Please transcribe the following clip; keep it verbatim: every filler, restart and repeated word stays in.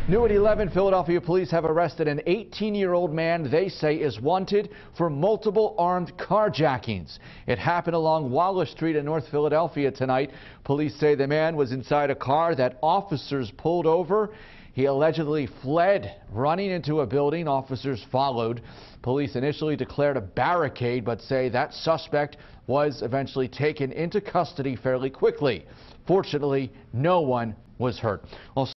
New at eleven, Philadelphia police have arrested an eighteen-year-old man they say is wanted for multiple armed carjackings. It happened along Wallace Street in North Philadelphia tonight. Police say the man was inside a car that officers pulled over. He allegedly fled, running into a building. Officers followed. Police initially declared a barricade, but say that suspect was eventually taken into custody fairly quickly. Fortunately, no one was hurt. Also